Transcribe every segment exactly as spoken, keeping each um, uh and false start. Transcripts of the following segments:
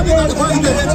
আমি গাড়ি ভয় দিতে গেছি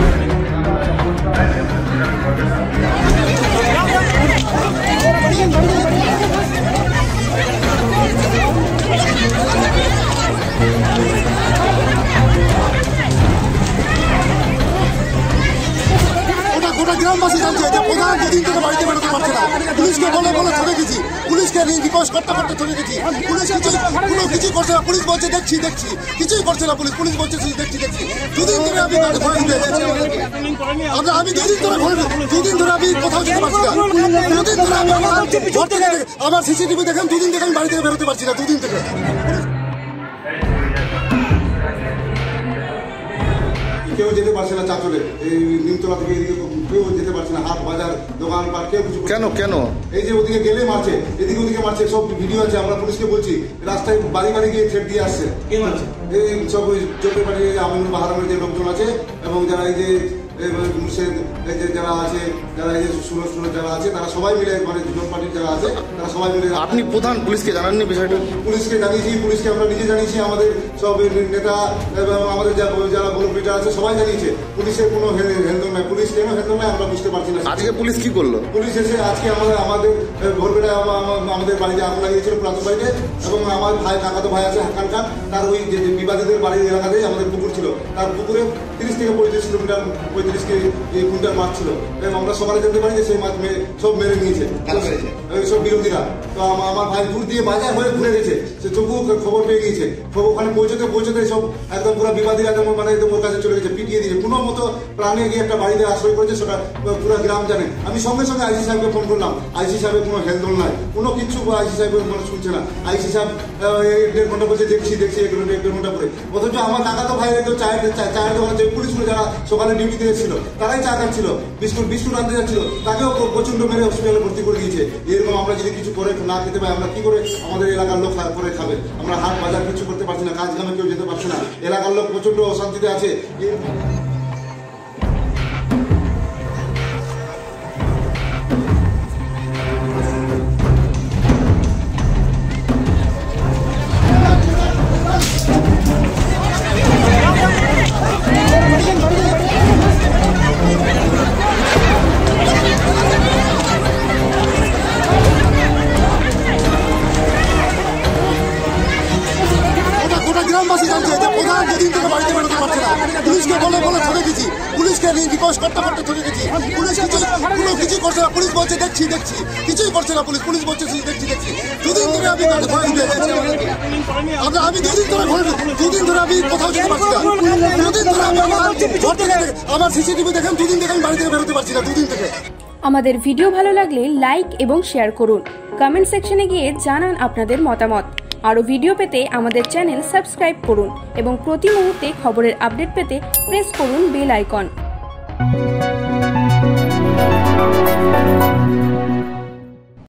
গোটা গ্রামবাসী জানছে যে প্রধান দুদিন থেকে বাড়িতে বেরোতে পারছে না। পুলিশকে বলে বলে ঠকে গেছি, পুলিশকে রিকোয়েস্ট করতে করতে ঠকে গেছি। পুলিশ কিছু কোনো কিছুই করছে না। পুলিশ বলছে দেখছি দেখছি কিছুই করছে না। পুলিশ পুলিশ বলছে দেখছি দেখছি দুদিন ধরে আমি ভয় দিতে গেছি। আমরা আমি দুদিন ধরে ভয় দুদিন ধরে আমি কোথাও যেতে পারছি না। দুদিন ধরে আমি আমার ঘর থেকে আমার সিসিটিভি দেখেন দুদিন থেকে আমি বাড়ি থেকে বেরোতে পারছি না। দুদিন থেকে কেউ যেতে পারছে না। চাচলে এই নিমতলা থেকে কেউ যেতে পারছে না। হাট বাজার দোকান পাট কেউ কিছু কেন কেন এই যে ওদিকে গেলে মারছে, এদিকে ওদিকে মারছে, সব ভিডিও আছে। আমরা পুলিশকে বলছি, রাস্তায় বাড়ি বাড়ি গিয়ে থ্রেট দিয়ে আসছে। এই সব চোখের বাড়ি আমিনুল বাহারামের যে লোকজন আছে এবং যারা এই যে মুর্শেদ এই যে যারা আছে, যারা এই যে সুরজ সুরজ যারা আছে, তারা সবাই মিলে মানে জোট পার্টির যারা আছে তারা সবাই মিলে। আপনি প্রধান পুলিশকে জানাননি বিষয়টা? পুলিশকে জানিয়েছি, পুলিশকে আমরা নিজে জানিয়েছি, আমাদের সব নেতা এবং আমাদের যারা বলবিটা আছে সবাই জানিয়েছে। পুলিশের কোনো হেলদোল নাই। পুলিশ কেন হেলদোল নাই আমরা বুঝতে পারছি না। আজকে পুলিশ কি করলো? পুলিশ এসে আজকে আমাদের আমাদের ভোরবেলা আমাদের বাড়িতে আগুন লাগিয়েছিল পুরাতন বাড়িতে, এবং আমার ভাই কাকাতো ভাই আছে হাকান খান, তার ওই যে বিবাদীদের বাড়ির এলাকাতেই আমাদের পুকুর ছিল, তার পুকুরে তিরিশ থেকে পঁয়ত্রিশ কিলোমিটার পঁয়ত্রিশ কুইন্টাল মাছ ছিল। এবং আমরা সকালে জানতে পারি যে সেই মাছ সব মেরে নিয়েছে সব বিরোধীরা। তো আমার ভাই দূর দিয়ে বাজার হয়ে ঘুরে গেছে, সে তবুও খবর পেয়ে গিয়েছে। খবর ওখানে পৌঁছতে পৌঁছতে সব একদম পুরো বিবাদীরা যেমন মানে ওর কাছে চলে গেছে, পিটিয়ে দিয়েছে। কোনো মতো প্রাণে গিয়ে একটা বাড়িতে আশ্রয় করেছে, সেটা পুরো গ্রাম জানে। আমি সঙ্গে সঙ্গে আইসি সাহেবকে ফোন করলাম। আইসি সাহেবের কোনো হেলদোল নাই, কোনো কিচ্ছু আইসি সাহেবের মানে শুনছে না। আইসি সাহেব দেড় ঘন্টা বলছে দেখছি দেখছি এক ঘন্টা এক দেড় ঘন্টা করে। অথচ আমার কাকাতো ভাই চায়ের চায়ের দোকানে যে পুলিশগুলো যারা সকালে ডিউটিতে এসেছিল তারাই চা খাচ্ছিল, বিস্কুট বিস্কুট আনতে যাচ্ছিল, তাকেও প্রচন্ড মেরে হসপিটালে ভর্তি করে দিয়েছে। এরকম আমরা যদি কিছু করে না খেতে পাই, আমরা কি করে আমাদের এলাকার লোক করে খাবে? আমরা হাট বাজার কিছু করতে পারছি না, কাজ কামে কেউ যেতে পারছে না। এলাকার লোক প্রচন্ড অশান্তিতে আছে। গ্রামবাসী জানছে যে প্রধান দুদিন থেকে বাড়িতে বেরোতে পারছে না। পুলিশকে বলে বলে ঠকে গেছি, পুলিশকে রিকোয়েস্ট করতে করতে ঠকে গেছি। পুলিশ কিছু কোনো কিছুই করছে না। পুলিশ বলছে দেখছি দেখছি কিছুই করছে না। পুলিশ পুলিশ বলছে দেখছি দেখছি দুদিন ধরে আমি গাড়ি ভয় দিতে গেছি। আমরা আমি দুদিন ধরে ভয় দুদিন ধরে আমি কোথাও যেতে পারছি না। দুদিন ধরে আমি আমার ঘর থেকে আমার সিসিটিভি দেখেন দুদিন থেকে আমি বাড়ি থেকে বেরোতে পারছি না। দুদিন থেকে। আমাদের ভিডিও ভালো লাগলে লাইক এবং শেয়ার করুন। কমেন্ট সেকশনে গিয়ে জানান আপনাদের মতামত। আরও ভিডিও পেতে আমাদের চ্যানেল সাবস্ক্রাইব করুন এবং প্রতি মুহূর্তে খবরের আপডেট পেতে প্রেস করুন বেল আইকন।